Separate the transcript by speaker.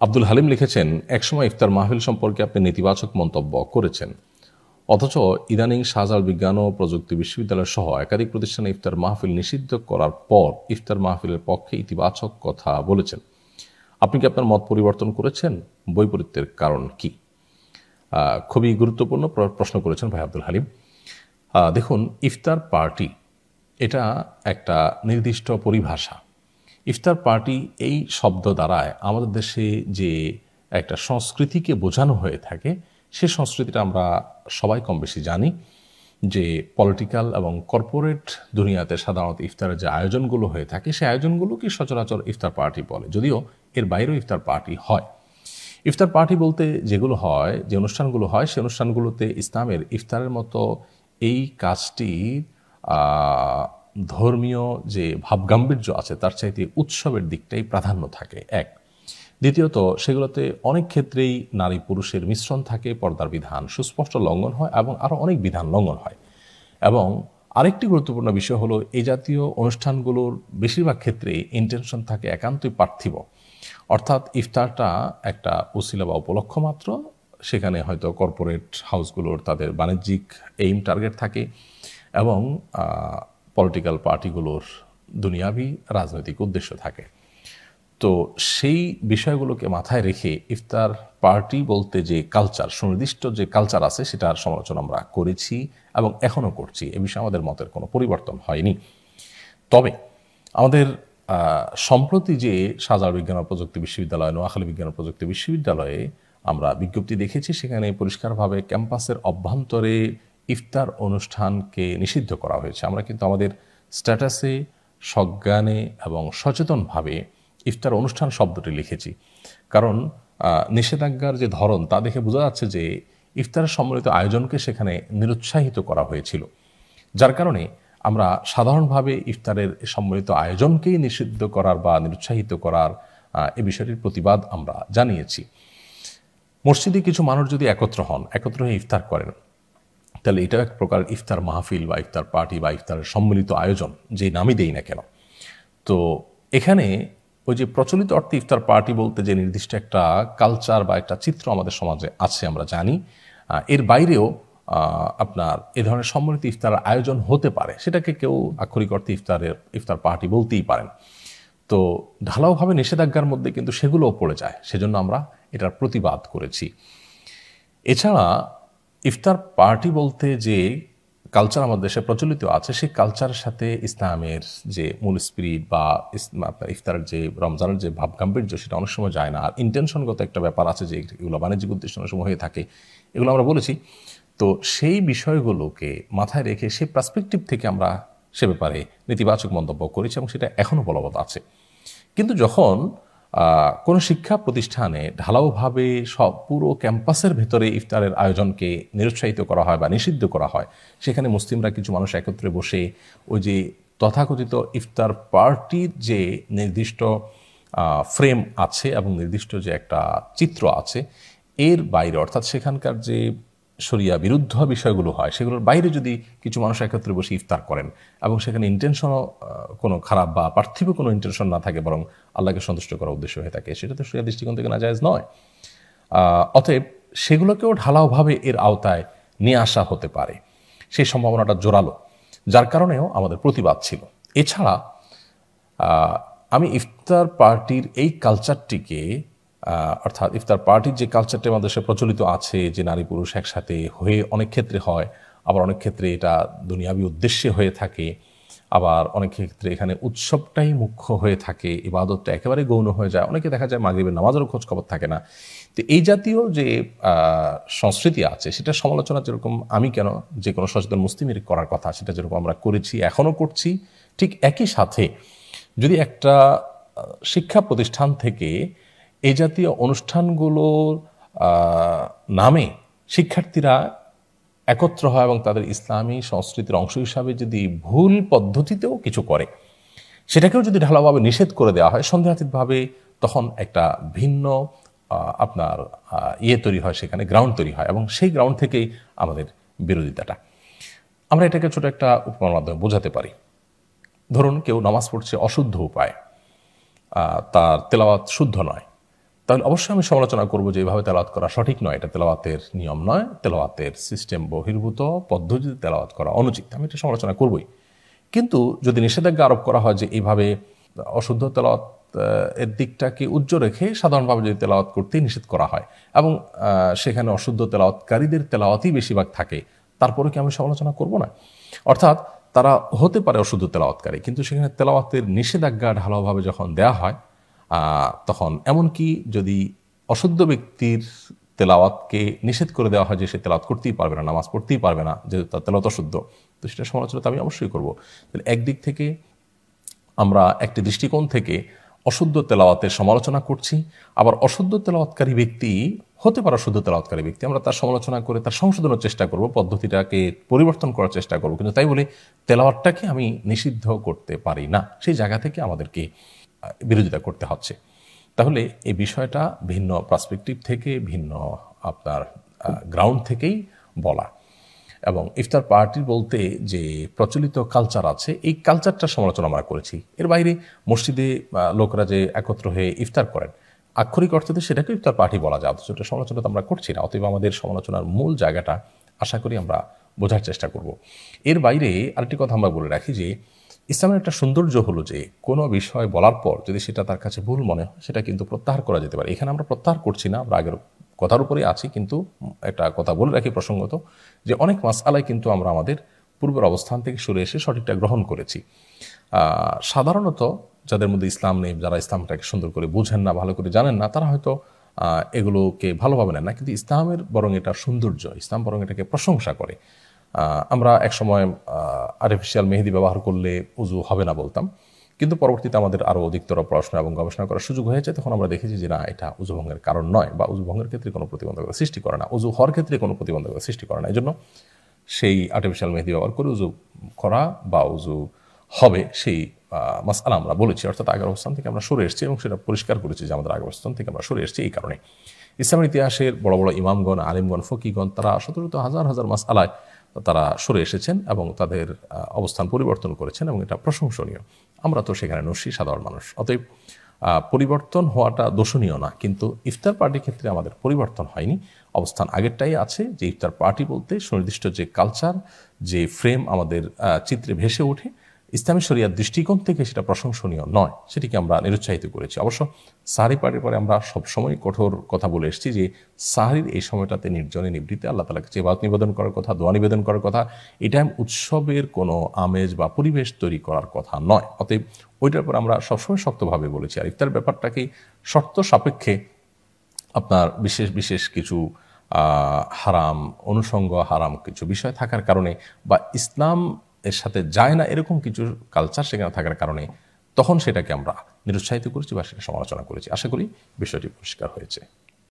Speaker 1: আব্দুল হালিম লিখেছেন, একসময় ইফতার মাহফিল সম্পর্কে আপনি নেতিবাচক মন্তব্য করেছেন, অথচ ইদানিং শাহজালাল বিজ্ঞান ও প্রযুক্তি বিশ্ববিদ্যালয় সহ একাধিক প্রতিষ্ঠানে ইফতার মাহফিল নিষিদ্ধ করার পর ইফতার মাহফিলের পক্ষে ইতিবাচক কথা বলেছেন। আপনি কি আপনার মত পরিবর্তন করেছেন? বৈপরীত্যের কারণ কি? খুবই গুরুত্বপূর্ণ প্রশ্ন করেছেন ভাই আব্দুল হালিম। দেখুন, ইফতার পার্টি এটা একটা নির্দিষ্ট পরিভাষা। ইফতার পার্টি এই শব্দ দ্বারায় আমাদের দেশে যে একটা সংস্কৃতিকে বোঝানো হয়ে থাকে, সে সংস্কৃতিটা আমরা সবাই কম বেশি জানি যে পলিটিক্যাল এবং কর্পোরেট দুনিয়াতে সাধারণত ইফতারের যে আয়োজনগুলো হয়ে থাকে, সেই আয়োজনগুলোকে সচরাচর ইফতার পার্টি বলে, যদিও এর বাইরেও ইফতার পার্টি হয়। ইফতার পার্টি বলতে যেগুলো হয়, যে অনুষ্ঠানগুলো হয়, সেই অনুষ্ঠানগুলোতে ইসলামের ইফতারের মতো এই কাজটি ধর্মীয় যে ভাবগাম্ভীর্য আছে তার চাইতে উৎসবের দিকটাই প্রাধান্য থাকে এক। দ্বিতীয়ত, সেগুলোতে অনেক ক্ষেত্রেই নারী পুরুষের মিশ্রণ থাকে, পর্দার বিধান সুস্পষ্ট লঙ্ঘন হয় এবং আরও অনেক বিধান লঙ্ঘন হয়। এবং আরেকটি গুরুত্বপূর্ণ বিষয় হলো, এই জাতীয় অনুষ্ঠানগুলোর বেশিরভাগ ক্ষেত্রেই ইন্টেনশন থাকে একান্তই পার্থিব, অর্থাৎ ইফতারটা একটা উসিলা বা উপলক্ষ মাত্র। সেখানে হয়তো কর্পোরেট হাউসগুলোর তাদের বাণিজ্যিক এইম টার্গেট থাকে এবং পলিটিক্যাল পার্টিগুলোর দুনিয়াবি রাজনৈতিক উদ্দেশ্য থাকে। তো সেই বিষয়গুলোকে মাথায় রেখে ইফতার পার্টি বলতে যে কালচার, সুনির্দিষ্ট যে কালচার আছে, সেটার সমালোচনা আমরা করেছি এবং এখনও করছি। এ বিষয়ে আমাদের মতের কোনো পরিবর্তন হয়নি। তবে আমাদের সম্প্রতি যে শাহজালাল বিজ্ঞান ও প্রযুক্তি বিশ্ববিদ্যালয়, নোয়াখালী বিজ্ঞান ও প্রযুক্তি বিশ্ববিদ্যালয়ে আমরা বিজ্ঞপ্তি দেখেছি, সেখানে পরিষ্কারভাবে ক্যাম্পাসের অভ্যন্তরে ইফতার অনুষ্ঠানকে নিষিদ্ধ করা হয়েছে। আমরা কিন্তু আমাদের স্ট্যাটাসে সজ্ঞানে এবং সচেতনভাবে ইফতার অনুষ্ঠান শব্দটি লিখেছি, কারণ নিষেধাজ্ঞার যে ধরন তা দেখে বোঝা যাচ্ছে যে ইফতারের সম্মিলিত আয়োজনকে সেখানে নিরুৎসাহিত করা হয়েছিল, যার কারণে আমরা সাধারণভাবে ইফতারের সম্মিলিত আয়োজনকেই নিষিদ্ধ করার বা নিরুৎসাহিত করার এ বিষয়টির প্রতিবাদ আমরা জানিয়েছি। মসজিদে কিছু মানুষ যদি একত্র হয়ে ইফতার করেন, তাহলে এটাও এক প্রকার ইফতার মাহফিল বা ইফতার পার্টি বা ইফতারের সম্মিলিত আয়োজন, যে নামই দেই না কেন। তো এখানে ওই যে প্রচলিত অর্থে ইফতার পার্টি বলতে যে নির্দিষ্ট একটা কালচার বা একটা চিত্র আমাদের সমাজে আছে আমরা জানি, এর বাইরেও আপনার এ ধরনের সম্মিলিত ইফতার আয়োজন হতে পারে, সেটাকে কেউ আক্ষরিক অর্থে ইফতার পার্টি বলতেই পারেন। তো ঢালাওভাবে নিষেধাজ্ঞার মধ্যে কিন্তু সেগুলোও পড়ে যায়, সেজন্য আমরা এটার প্রতিবাদ করেছি। এছাড়া ইফতার পার্টি বলতে যে কালচার আমাদের দেশে প্রচলিত আছে, সেই কালচারের সাথে ইসলামের যে মূল স্পিরিট বা আপনার ইফতারের যে রমজানের যে ভাবগাম্ভীর্য, সেটা অনেক সময় যায় না। আর ইন্টেনশনগত একটা ব্যাপার আছে যে এগুলো বাণিজ্যিক উদ্দেশ্য অনেক সময় হয়ে থাকে, এগুলো আমরা বলেছি। তো সেই বিষয়গুলোকে মাথায় রেখে সেই পার্সপেক্টিভ থেকে আমরা সে ব্যাপারে নেতিবাচক মন্তব্য করেছি এবং সেটা এখনও বলবৎ আছে। কিন্তু যখন কোনো শিক্ষা প্রতিষ্ঠানে ঢালাওভাবে পুরো ক্যাম্পাসের ভেতরে ইফতারের আয়োজনকে নিরুৎসাহিত করা হয় বা নিষিদ্ধ করা হয়, সেখানে মুসলিমরা কিছু মানুষ একত্রে বসে ওই যে তথাকথিত ইফতার পার্টির যে নির্দিষ্ট ফ্রেম আছে এবং নির্দিষ্ট যে একটা চিত্র আছে, এর বাইরে, অর্থাৎ সেখানকার যে শরিয়া বিরুদ্ধ বিষয়গুলো হয়, সেগুলোর বাইরে যদি কিছু মানুষ একত্রে বসে ইফতার করেন এবং সেখানে ইন্টেনশনও কোনো খারাপ বা পার্থিব কোনো ইন্টেনশন না থাকে, বরং আল্লাহকে সন্তুষ্ট করার উদ্দেশ্য হয়ে থাকে, সেটা তো শরিয়া দৃষ্টিকোণ থেকে নাজায়েজ নয়। অতএব সেগুলোকেও ঢালাওভাবে এর আওতায় নিয়ে আসা হতে পারে, সেই সম্ভাবনাটা জোরালো, যার কারণেও আমাদের প্রতিবাদ ছিল। এছাড়া আমি ইফতার পার্টির এই কালচারটিকে, অর্থাৎ ইফতার পার্টির যে কালচারটি আমাদের দেশে প্রচলিত আছে, যে নারী পুরুষ একসাথে হয়ে অনেক ক্ষেত্রে হয়, আবার অনেক ক্ষেত্রে এটা দুনিয়াবি উদ্দেশ্যে হয়ে থাকে, আবার অনেক ক্ষেত্রে এখানে উৎসবটাই মুখ্য হয়ে থাকে, ইবাদতটা একেবারে গৌণ হয়ে যায়, অনেকে দেখা যায় মাগরিবের নামাজেরও খোঁজ খবর থাকে না। তো এই জাতীয় যে সংস্কৃতি আছে, সেটা সমালোচনা যেরকম আমি কেন যে কোনো সচেতন মুসলিমের করার কথা, সেটা যেরকম আমরা করেছি, এখনও করছি, ঠিক একই সাথে যদি একটা শিক্ষা প্রতিষ্ঠান থেকে এই জাতীয় অনুষ্ঠানগুলোর নামে শিক্ষার্থীরা একত্র হয় এবং তাদের ইসলামী সংস্কৃতির অংশ হিসাবে যদি ভুল পদ্ধতিতেও কিছু করে, সেটাকেও যদি ঢালাওভাবে নিষেধ করে দেওয়া হয় সন্দেহাতীতভাবে, তখন একটা ভিন্ন আপনার তৈরি হয়, সেখানে গ্রাউন্ড তৈরি হয়, এবং সেই গ্রাউন্ড থেকেই আমাদের বিরোধিতাটা। আমরা এটাকে ছোট একটা উপমার মাধ্যমে বোঝাতে পারি। ধরুন কেউ নামাজ পড়ছে অশুদ্ধ উপায়, তার তেলাওয়াত শুদ্ধ নয়, তাহলে অবশ্যই আমি সমালোচনা করব যে এইভাবে তেলাওয়াত করা সঠিক নয়, এটা তেলাওয়াতের নিয়ম নয়, তেলাওয়াতের সিস্টেম বহির্ভূত পদ্ধতিতে তেলাওয়াত করা অনুচিত, আমি এটা সমালোচনা করবই। কিন্তু যদি নিষেধাজ্ঞা আরোপ করা হয় যে এইভাবে অশুদ্ধ তেলাওয়াত এর দিকটাকে উজ্জ্বল রেখে সাধারণভাবে যদি তেলাওয়াত করতেই নিষেধ করা হয় এবং সেখানে অশুদ্ধ তেলাওয়াতকারীদের তেলাওয়াতই বেশিরভাগ থাকে, তারপরে কি আমি সমালোচনা করব না? অর্থাৎ তারা হতে পারে অশুদ্ধ তেলাওয়াতকারী, কিন্তু সেখানে তেলাওয়াতের নিষেধাজ্ঞা ঢালাওভাবে যখন দেয়া হয়, তখন এমনকি যদি অশুদ্ধ ব্যক্তির তেলাওয়াতকে নিষেধ করে দেওয়া হয় যে সে তেলাওয়াত করতেই পারবে না, নামাজ পড়তেই পারবে না, যেহেতু তার তেলাওয়াত অশুদ্ধ, তো সেটা সমালোচনা তো আমি অবশ্যই করব। তাহলে একদিক থেকে আমরা একটি দৃষ্টিকোণ থেকে অশুদ্ধ তেলাওয়াতের সমালোচনা করছি, আবার অশুদ্ধ তেলাওয়াতকারী ব্যক্তি হতে পারে অশুদ্ধ তেলাওয়াতকারী ব্যক্তি, আমরা তার সমালোচনা করে তার সংশোধনের চেষ্টা করব, পদ্ধতিটাকে পরিবর্তন করার চেষ্টা করব, কিন্তু তাই বলে তেলাওয়াতটাকে আমি নিষিদ্ধ করতে পারি না, সেই জায়গা থেকে আমাদেরকে বিরোধিতা করতে হচ্ছে। তাহলে এই বিষয়টা ভিন্ন পার্সপেক্টিভ থেকে, ভিন্ন আপনার গ্রাউন্ড থেকেই বলা। এবং ইফতার পার্টি বলতে যে প্রচলিত কালচার আছে, এই কালচারটার সমালোচনা আমরা করেছি। এর বাইরে মসজিদে লোকরা যে একত্র হয়ে ইফতার করেন, আক্ষরিক অর্থে সেটাকে ইফতার পার্টি বলা যায়, অথচ এটা সমালোচনা তো আমরা করছি না। অতএব আমাদের সমালোচনার মূল জায়গাটা আশা করি আমরা বোঝার চেষ্টা করব। এর বাইরে আরেকটি কথা আমরা বলে রাখি যে ইসলামের একটা সৌন্দর্য হলো যে কোনো বিষয় বলার পর যদি সেটা তার কাছে ভুল মনে হয়, সেটা কিন্তু প্রত্যাহার করা যেতে পারে। এখানে আমরা প্রত্যাহার করছি না, আমরা আগের কথার উপরেই আছি, কিন্তু একটা কথা বলে রাখি প্রসঙ্গত, যে অনেক মাসআলায় কিন্তু আমরা আমাদের পূর্বের অবস্থান থেকে সরে এসে সঠিকটা গ্রহণ করেছি। সাধারণত যাদের মধ্যে ইসলাম নেই, যারা ইসলামটাকে সুন্দর করে বুঝেন না, ভালো করে জানেন না, তারা হয়তো এগুলোকে ভালোভাবে নেন না, কিন্তু ইসলামের বরং এটা সৌন্দর্য, ইসলাম বরং এটাকে প্রশংসা করে। আমরা একসময় আর্টিফিশিয়াল মেহেদি ব্যবহার করলে উজু হবে না বলতাম, কিন্তু পরবর্তীতে আমাদের আরও অধিকতর পড়াশোনা এবং গবেষণা করার সুযোগ হয়েছে, তখন আমরা দেখেছি যে না, এটা উজু ভঙ্গের কারণ নয়, বা উজু ভঙ্গের ক্ষেত্রে কোনো প্রতিবন্ধকতা সৃষ্টি করে না, উজু হওয়ার ক্ষেত্রে কোনো প্রতিবন্ধকতা সৃষ্টি করে না। এই জন্য সেই আর্টিফিশিয়াল মেহেদি ব্যবহার করে উজু করা বা উজু হবে সেই মাসআলা আমরা বলেছি, অর্থাৎ আগের অবস্থান থেকে আমরা সরে এসেছি এবং সেটা পরিষ্কার করেছি যে আমাদের আগের অবস্থান থেকে আমরা সরে এসেছি। এই কারণে ইসলামের ইতিহাসের বড় বড় ইমামগণ, আলিমগণ, ফকিগণ, তারা শত শত হাজার হাজার মাসআলায় তারা সরে এসেছেন এবং তাদের অবস্থান পরিবর্তন করেছেন, এবং এটা প্রশংসনীয়। আমরা তো সেখানে নস্যি সাধারণ মানুষ, অতএব পরিবর্তন হওয়াটা দোষণীয় না। কিন্তু ইফতার পার্টির ক্ষেত্রে আমাদের পরিবর্তন হয়নি, অবস্থান আগেরটাই আছে, যে ইফতার পার্টি বলতে সুনির্দিষ্ট যে কালচার, যে ফ্রেম আমাদের চিত্রে ভেসে ওঠে, ইসলামী শরিয়ার দৃষ্টিকোণ থেকে সেটা প্রশংসনীয় নয়, সেটিকে আমরা নিরুৎসাহিত করেছি। অবশ্য সাহারি পার্টির পরে আমরা সবসময় কঠোর কথা বলে এসেছি যে সাহারির এই সময়টাতে নির্জনে নিবৃত্তে আল্লাহ তাআলার কাছে ইবাদত নিবেদন করার কথা, দোয়া নিবেদন করার কথা, এটা উৎসবের কোনো আমেজ বা পরিবেশ তৈরি করার কথা নয়। অতএব ওইটার পর আমরা সবসময় শক্তভাবে বলেছি। আর ইফতার ব্যাপারটাকেই শর্ত সাপেক্ষে আপনার বিশেষ বিশেষ কিছু হারাম অনুষঙ্গ, হারাম কিছু বিষয় থাকার কারণে, বা ইসলাম এর সাথে যায় না এরকম কিছু কালচার সেখানে থাকার কারণে, তখন সেটাকে আমরা নিরুৎসাহিত করেছি বা সেটা সমালোচনা করেছি। আশা করি বিষয়টি পরিষ্কার হয়েছে।